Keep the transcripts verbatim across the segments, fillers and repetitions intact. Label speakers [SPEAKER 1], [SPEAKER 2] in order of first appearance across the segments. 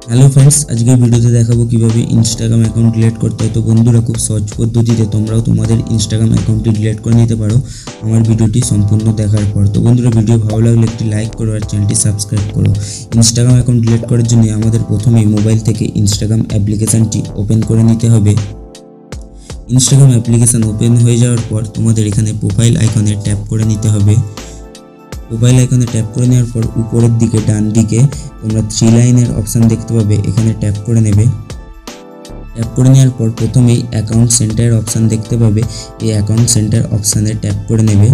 [SPEAKER 1] Hello friends, আজকের ভিডিওতে দেখাবো কিভাবে ইনস্টাগ্রাম অ্যাকাউন্ট ডিলিট করতে হয়। তো বন্ধুরা, খুব সহজ পদ্ধতিতে তোমরাও তোমাদের ইনস্টাগ্রাম অ্যাকাউন্টটি ডিলিট করে নিতে পারো আমার ভিডিওটি সম্পূর্ণ দেখার পর। তো বন্ধুরা, ভিডিও ভালো লাগলে একটি লাইক করো আর চ্যানেলটি সাবস্ক্রাইব করো। ইনস্টাগ্রাম অ্যাকাউন্ট ডিলিট করার জন্য আমাদের প্রথমেই মোবাইল থেকে ইনস্টাগ্রাম অ্যাপ্লিকেশানটি ওপেন করে নিতে হবে। ইনস্টাগ্রাম অ্যাপ্লিকেশান ওপেন হয়ে যাওয়ার পর তোমাদের এখানে প্রোফাইল আইকনে ট্যাপ করে নিতে হবে। প্রোফাইল আইকনে ট্যাপ করে নেওয়ার পর উপরের দিকে ডান দিকে তোমরা থ্রি লাইনের অপশান দেখতে পাবে, এখানে ট্যাপ করে নেবে। ট্যাপ করে নেওয়ার পর প্রথমেই অ্যাকাউন্ট সেন্টার অপশান দেখতে পাবে, এই অ্যাকাউন্ট সেন্টার অপশানে ট্যাপ করে নেবে।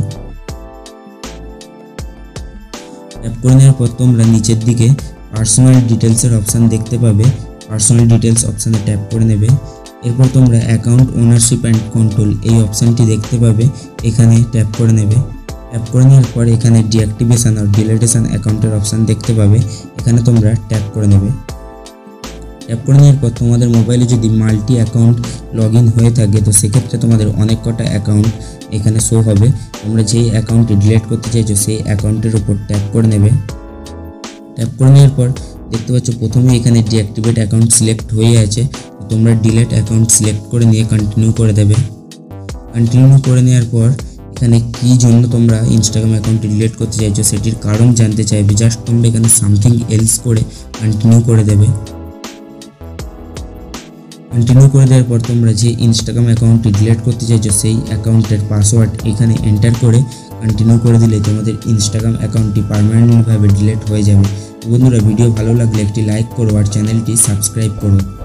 [SPEAKER 1] ট্যাপ করে নেওয়ার পর তোমরা নিচের দিকে পার্সোনাল ডিটেলসের অপশান দেখতে পাবে, পার্সোনাল ডিটেলস অপশানে ট্যাপ করে নেবে। এরপর তোমরা অ্যাকাউন্ট ওনারশিপ অ্যান্ড কন্ট্রোল এই অপশানটি দেখতে পাবে, এখানে ট্যাপ করে নেবে। ট্যাপ করে নেওয়ার পর এখানে ডিঅ্যাক্টিভেশন আর ডিলিটেশন অ্যাকাউন্টের অপশান দেখতে পাবে, এখানে তোমরা ট্যাপ করে নেবে। ট্যাপ করে নেওয়ার পর তোমাদের মোবাইলে যদি মাল্টি অ্যাকাউন্ট লগ ইন হয়ে থাকে তো সেক্ষেত্রে তোমাদের অনেক কটা অ্যাকাউন্ট এখানে শো হবে। তোমরা যেই অ্যাকাউন্টটি ডিলিট করতে চাইছো সেই অ্যাকাউন্টের উপর ট্যাপ করে নেবে। ট্যাপ করে নেওয়ার পর দেখতে পাচ্ছ প্রথমে এখানে ডিঅ্যাক্টিভেট অ্যাকাউন্ট সিলেক্ট হয়ে আছে, তোমরা ডিলিট অ্যাকাউন্ট সিলেক্ট করে নিয়ে কন্টিনিউ করে দেবে। কন্টিনিউ করে নেওয়ার পর এখানে কী জন্য তোমরা ইনস্টাগ্রাম অ্যাকাউন্টটি ডিলিট করতে চাইছো সেটির কারণ জানতে চাইবে, জাস্ট তোমরা এখানে সামথিং এলস করে কন্টিনিউ করে দেবে। কন্টিনিউ করে দেওয়ার পর তোমরা যে ইনস্টাগ্রাম অ্যাকাউন্টটি ডিলিট করতে চাইছো সেই অ্যাকাউন্টের পাসওয়ার্ড এখানে এন্টার করে কন্টিনিউ করে দিলে তোমাদের ইনস্টাগ্রাম অ্যাকাউন্টটি পার্মানেন্টলিভাবে ডিলিট হয়ে যাবে। বন্ধুরা, ভিডিও ভালো লাগলে একটি লাইক করো আর চ্যানেলটি সাবস্ক্রাইব করো।